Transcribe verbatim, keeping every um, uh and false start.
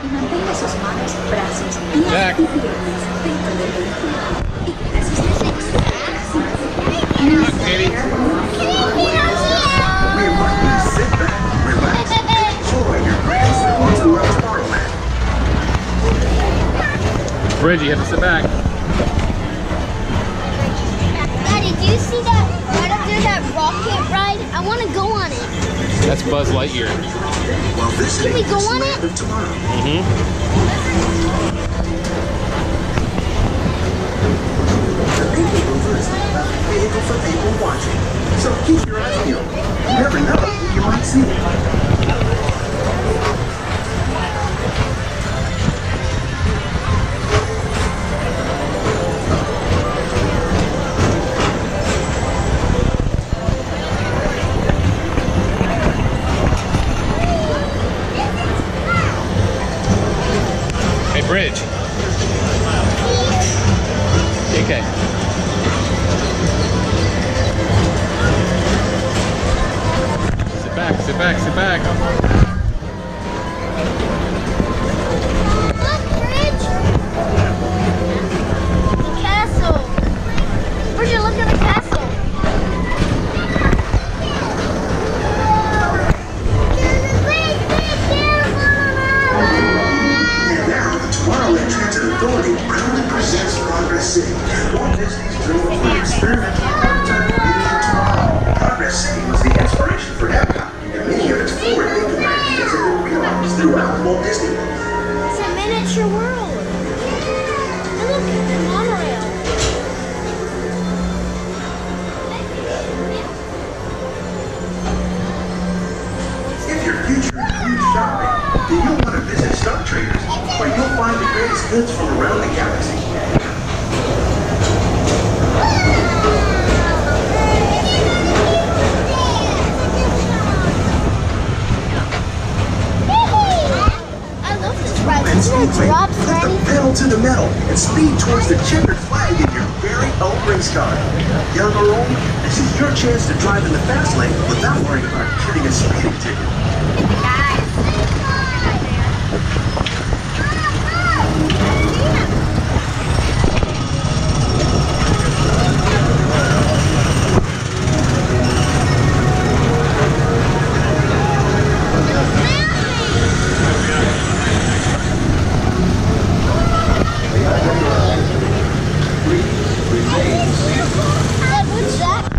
y mantenga sus manos, brazos y piernas dentro del vehículo. Katie. Bridge, you have to sit back. Daddy, do you see that right up there, that rocket ride? I want to go on it. That's Buzz Lightyear. Can we go on it? Mm-hmm. The Pinky Mover is the perfect vehicle for people watching. So keep your eyes peeled. You never know who you might see. Bridge. Okay. Sit back, sit back, sit back. Look, Bridge. The castle. Bridge, look at the castle. Tomorrowland Transit Authority proudly presents Progress City, Walt Disney's dream for an experimental prototype video tomorrow. Progress City was the inspiration for Epcot, and many of its forward-thinking ideas have been realized throughout Walt Disney World. It's a miniature world. And look, the monorail. If your future includes shopping, then you'll want to visit Star Traders, where you'll find the greatest goods from around the galaxy. I love this ride. And Isn't it Speedway, drops put the ready? pedal to the metal and speed towards the checkered flag in your very own race car. Young or old, this is your chance to drive in the fast lane without worrying about getting a speeding ticket.